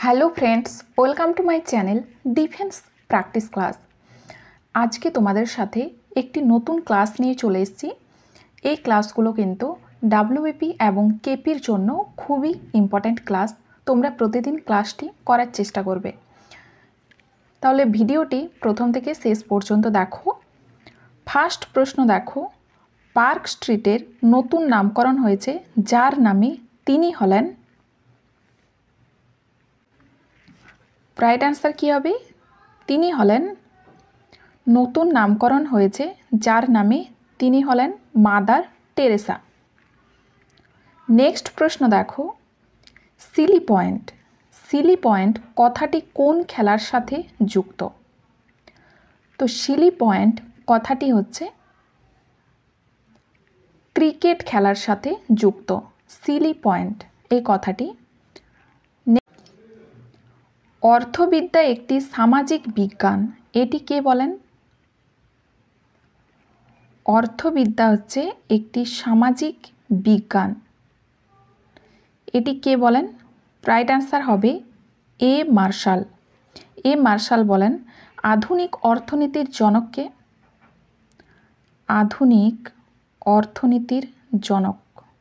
Hello friends, welcome to my channel defence practice class. আজকে তোমাদের সাথে একটি নতুন ক্লাস নিয়ে চলে এসেছি। এই ক্লাসগুলো কিন্তু ডাব্লিউবিপি এবং কেপির জন্য খুবই ইম্পর্ট্যান্ট ক্লাস। তোমরা প্রতিদিন ক্লাসটি করার চেষ্টা করবে। তাহলে ভিডিওটি প্রথম থেকে শেষ পর্যন্ত দেখো। ফার্স্ট প্রশ্ন দেখো, পার্ক স্ট্রিটের নতুন নামকরণ হয়েছে যার নামে তিনি হলেন। রাইট অ্যান্সার কী হবে? তিনি হলেন, নতুন নামকরণ হয়েছে যার নামে তিনি হলেন মাদার টেরেসা। নেক্সট প্রশ্ন দেখো, সিলি পয়েন্ট। সিলি পয়েন্ট কথাটি কোন খেলার সাথে যুক্ত? তো সিলি পয়েন্ট কথাটি হচ্ছে ক্রিকেট খেলার সাথে যুক্ত। সিলি পয়েন্ট এই কথাটি। অর্থবিদ্যা একটি সামাজিক বিজ্ঞান, এটি কে বলেন? অর্থবিদ্যা হচ্ছে একটি সামাজিক বিজ্ঞান, এটি কে বলেন? রাইট অ্যান্সার হবে এ মার্শাল। এ মার্শাল বলেন। আধুনিক অর্থনীতির জনককে? আধুনিক অর্থনীতির জনক,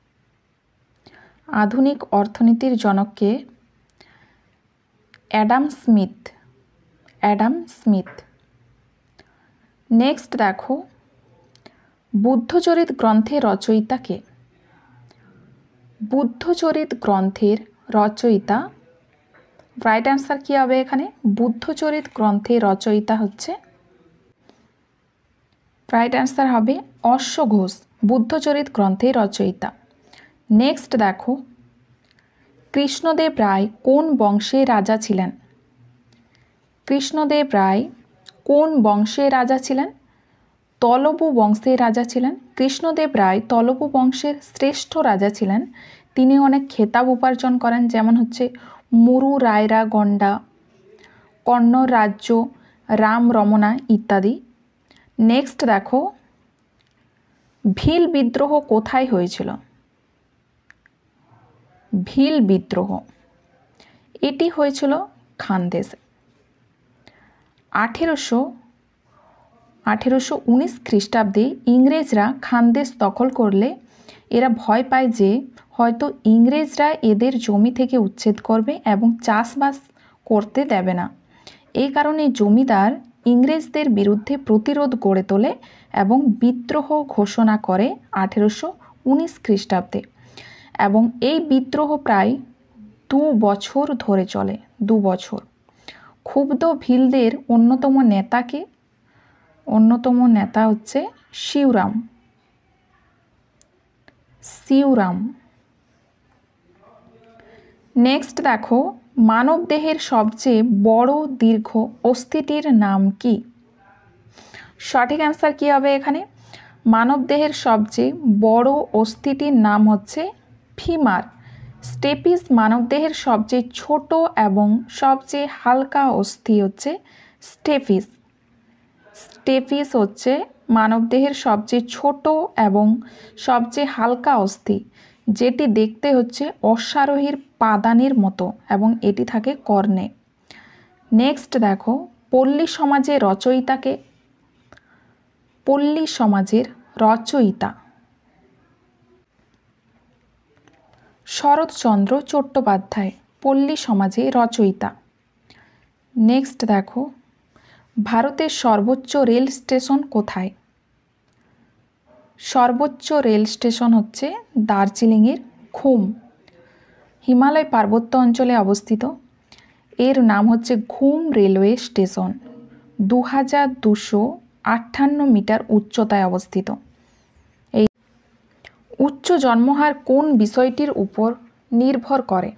আধুনিক অর্থনীতির জনককে Adam Smith. Adam Smith. Next দেখো, বুদ্ধচরিত গ্রন্থের রচয়িতা কে? বুদ্ধচরিত গ্রন্থের রচয়িতা, রাইট অ্যান্সার কী হবে এখানে? বুদ্ধচরিত গ্রন্থের রচয়িতা হচ্ছে, রাইট অ্যান্সার হবে অশ্ব ঘোষ। বুদ্ধচরিত গ্রন্থের রচয়িতা। নেক্সট দেখো, কৃষ্ণদেব রায় কোন বংশের রাজা ছিলেন? কৃষ্ণদেব রায় কোন বংশের রাজা ছিলেন? তলবু বংশের রাজা ছিলেন। কৃষ্ণদেব রায় তলবু বংশের শ্রেষ্ঠ রাজা ছিলেন। তিনি অনেক খেতাব উপার্জন করেন, যেমন হচ্ছে মুরু রায়রা গন্ডা, কন্নড় রাজ্য, রাম রমনা ইত্যাদি। নেক্সট দেখো, ভিল বিদ্রোহ কোথায় হয়েছিল? ভিল বিদ্রোহ এটি হয়েছিল খানদেশে। 1819 খ্রিস্টাব্দে ইংরেজরা খানদেশ দখল করলে এরা ভয় পায় যে হয়তো ইংরেজরা এদের জমি থেকে উচ্ছেদ করবে এবং চাষবাস করতে দেবে না। এই কারণে জমিদার ইংরেজদের বিরুদ্ধে প্রতিরোধ গড়ে তোলে এবং বিদ্রোহ ঘোষণা করে 1819 খ্রিস্টাব্দে, এবং এই বিদ্রোহ প্রায় 2 বছর ধরে চলে। 2 বছর। ক্ষুব্ধ ভিলদের অন্যতম নেতাকে? অন্যতম নেতা হচ্ছে শিবরাম। শিবরাম। নেক্সট দেখো, মানবদেহের সবচেয়ে বড় দীর্ঘ অস্থিটির নাম কি? সঠিক অ্যান্সার কী হবে এখানে? মানবদেহের সবচেয়ে বড় অস্থিটির নাম হচ্ছে ফিমার। স্টেপিস মানবদেহের সবচেয়ে ছোট এবং সবচেয়ে হালকা অস্থি হচ্ছে স্টেপিস। স্টেপিস হচ্ছে মানবদেহের সবচেয়ে ছোট এবং সবচেয়ে হালকা অস্থি, যেটি দেখতে হচ্ছে অশ্বারোহীর পাদানির মতো এবং এটি থাকে কর্ণে। নেক্সট দেখো, পল্লী সমাজের রচয়িতাকে? পল্লী সমাজের রচয়িতা শরৎচন্দ্র চট্টোপাধ্যায়। পল্লী সমাজের রচয়িতা। নেক্সট দেখো, ভারতের সর্বোচ্চ রেল স্টেশন কোথায়? সর্বোচ্চ রেল স্টেশন হচ্ছে দার্জিলিংয়ের ঘুম। হিমালয় পার্বত্য অঞ্চলে অবস্থিত। এর নাম হচ্ছে ঘুম রেলওয়ে স্টেশন। 2258 মিটার উচ্চতায় অবস্থিত। এই উচ্চ জন্মহার কোন বিষয়টির উপর নির্ভর করে?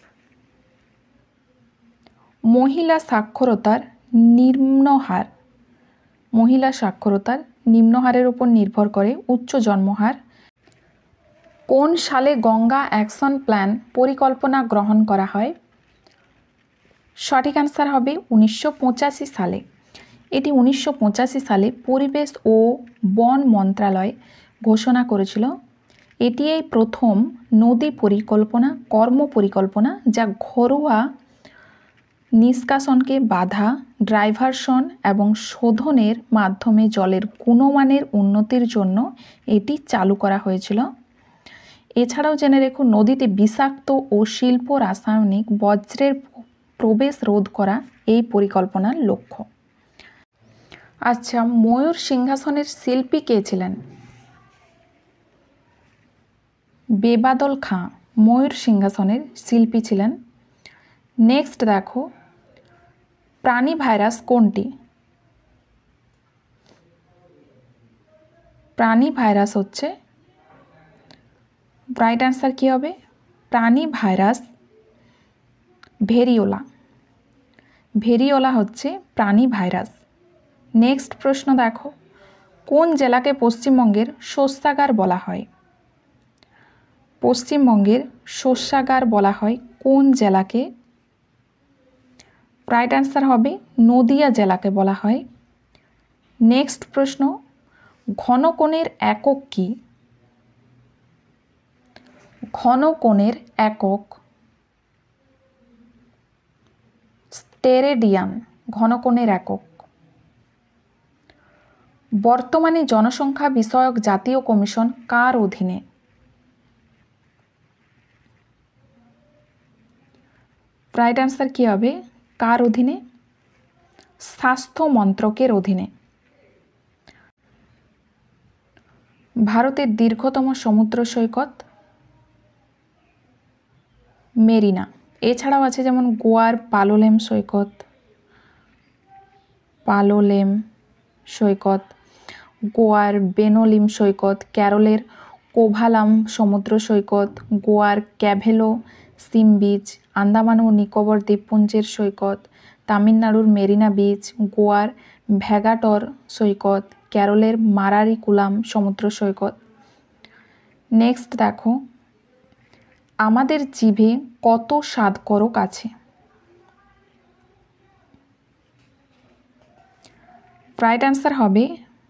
মহিলা সাক্ষরতার নিম্ন হার। মহিলা সাক্ষরতার নিম্ন হারের উপর নির্ভর করে উচ্চ জন্মহার। কোন সালে গঙ্গা অ্যাকশন প্ল্যান পরিকল্পনা গ্রহণ করা হয়? সঠিক অ্যান্সার হবে 1985 সালে। এটি 1985 সালে পরিবেশ ও বন মন্ত্রণালয় ঘোষণা করেছিল। এটি প্রথম নদী পরিকল্পনা কর্ম পরিকল্পনা যা ঘরোয়া নিষ্কাশনকে বাধা, ডাইভারশন এবং শোধনের মাধ্যমে জলের গুণমানের উন্নতির জন্য এটি চালু করা হয়েছিল। এছাড়াও জেনে রেখো, নদীতে বিষাক্ত ও শিল্প রাসায়নিক বজ্রের প্রবেশ রোধ করা এই পরিকল্পনার লক্ষ্য। আচ্ছা, ময়ূর সিংহাসনের শিল্পী কে ছিলেন? বেবাদল খাঁ ময়ূর সিংহাসনের শিল্পী ছিলেন। নেক্সট দেখো, প্রাণী ভাইরাস কোনটি? প্রাণী ভাইরাস হচ্ছে, রাইট অ্যান্সার কী হবে? প্রাণী ভাইরাস ভেরিওলা। ভেরিওলা হচ্ছে প্রাণী ভাইরাস। নেক্সট প্রশ্ন দেখো, কোন জেলাকে পশ্চিমবঙ্গের শস্যাগার বলা হয়? পশ্চিমবঙ্গের শস্যাগার বলা হয় কোন জেলাকে? রাইট অ্যান্সার হবে নদিয়া জেলাকে বলা হয়। নেক্সট প্রশ্ন, ঘনকোণের একক কি? ঘনকোণের একক স্টেরেডিয়ান। ঘনকোণের একক। বর্তমানে জনসংখ্যা বিষয়ক জাতীয় কমিশন কার অধীনে? রাইট অ্যান্সার কী হবে? কার অধীনে? স্বাস্থ্য মন্ত্রকের অধীনে। ভারতের দীর্ঘতম সমুদ্র সৈকত? মেরিনা। এছাড়াও আছে যেমন গোয়ার পালোলেম সৈকত, পালোলেম সৈকত, গোয়ার বেনোলিম সৈকত, কেরলের কোভালাম সমুদ্র সৈকত, গোয়ার ক্যাভেলো সিম বিচ, আন্দামান ও নিকোবর দ্বীপপুঞ্জের সৈকত, তামিলনাড়ুর মেরিনা বিচ, গোয়ার ভ্যাগাটর সৈকত, কেরলের মারারিকুলাম সমুদ্র সৈকত। নেক্সট দেখো, আমাদের জিভে কত স্বাদকরক আছে? রাইট অ্যান্সার হবে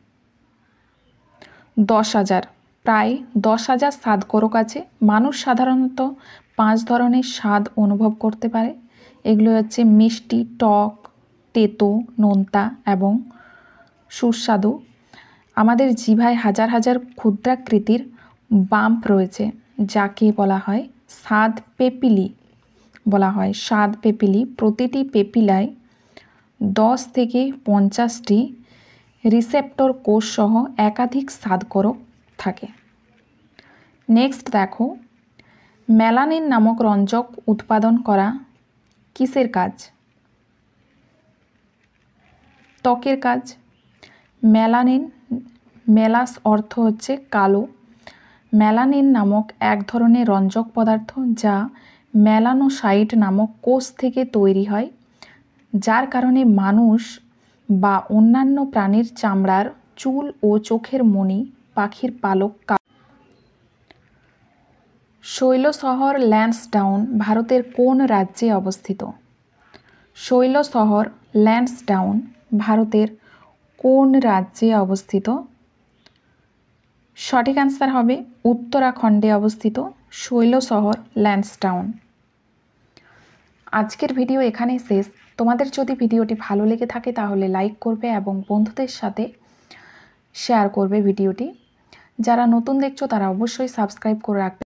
10,000। প্রায় 10,000 স্বাদকরক আছে। মানুষ সাধারণত 5 ধরনের স্বাদ অনুভব করতে পারে। এগুলো হচ্ছে মিষ্টি, টক, তেতো, নোনতা এবং সুস্বাদু। আমাদের জিভায় হাজার হাজার ক্ষুদ্রাকৃতির বাম্প রয়েছে, যাকে বলা হয় স্বাদ পেপিলি বলা হয়। স্বাদ পেপিলি। প্রতিটি পেপিলায় 10 থেকে 50টি রিসেপ্টর কোষ সহ একাধিক স্বাদকরক থাকে। নেক্সট দেখো, মেলানিন নামক রঞ্জক উৎপাদন করা কিসের কাজ? ত্বকের কাজ। মেলানিন, মেলাস অর্থ হচ্ছে কালো। মেলানিন নামক এক ধরনের রঞ্জক পদার্থ যা মেলানোসাইট নামক কোষ থেকে তৈরি হয়, যার কারণে মানুষ বা অন্যান্য প্রাণীর চামড়ার চুল ও চোখের মণি, পাখির পালক। শৈলশহর ল্যান্সডাউন ভারতের কোন রাজ্যে অবস্থিত? শৈলশহর ল্যান্সডাউন ভারতের কোন রাজ্যে অবস্থিত? সঠিক অ্যান্সার হবে উত্তরাখণ্ডে অবস্থিত শৈলশহর ল্যান্সডাউন। আজকের ভিডিও এখানেই শেষ। তোমাদের যদি ভিডিওটি ভালো লেগে থাকে তাহলে লাইক করবে এবং বন্ধুদের সাথে শেয়ার করবে ভিডিওটি। যারা নতুন দেখছো তারা অবশ্যই সাবস্ক্রাইব করে রাখবে।